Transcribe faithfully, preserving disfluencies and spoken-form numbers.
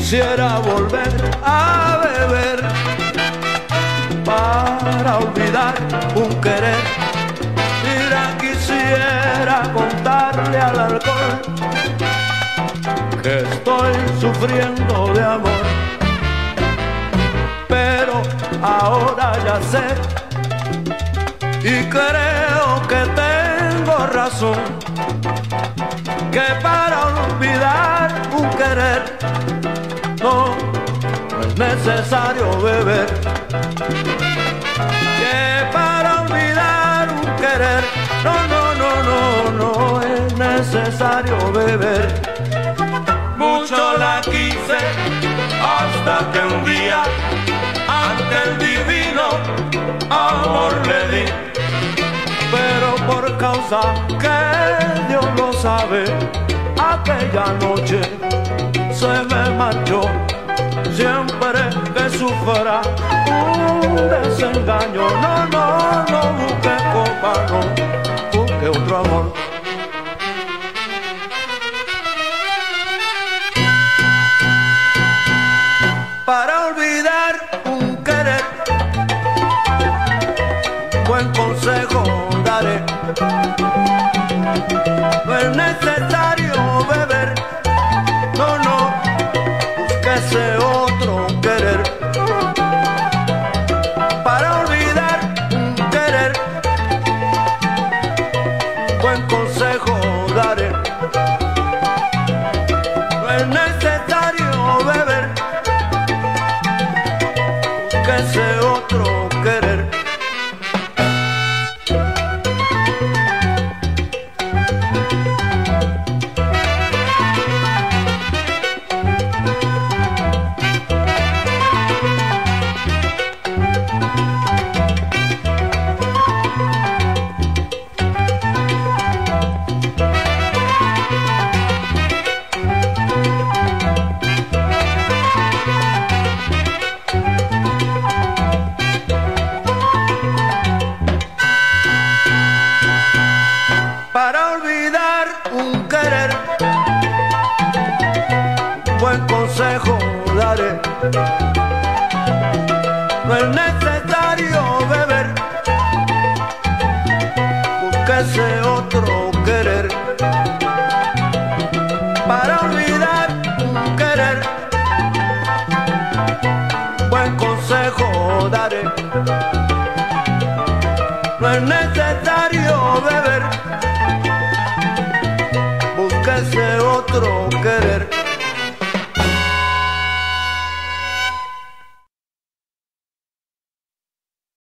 quisiera volver a beber para olvidar un querer. Mira, quisiera contarle al alcohol que estoy sufriendo de amor, pero ahora ya sé y creo que tengo razón, que para olvidar un querer no, no es necesario beber, que para olvidar un querer no, no, no, no, no es necesario beber. Mucho la quise hasta que un día ante el divino amor le di, pero por causa que Dios lo sabe, aquella noche se me marchó. Siempre que sufra un desengaño, no, no, no busque copa, no busque otro amor. Para olvidar un querer, buen consejo daré. No es necesario beber, no, no, búsquese otro querer. Para olvidar un querer, buen consejo daré. No es necesario beber, búsquese otro querer. Para olvidar un querer, buen consejo daré. No es necesario beber, búsquese otro querer. Para olvidar un querer, buen consejo daré. No es necesario beber,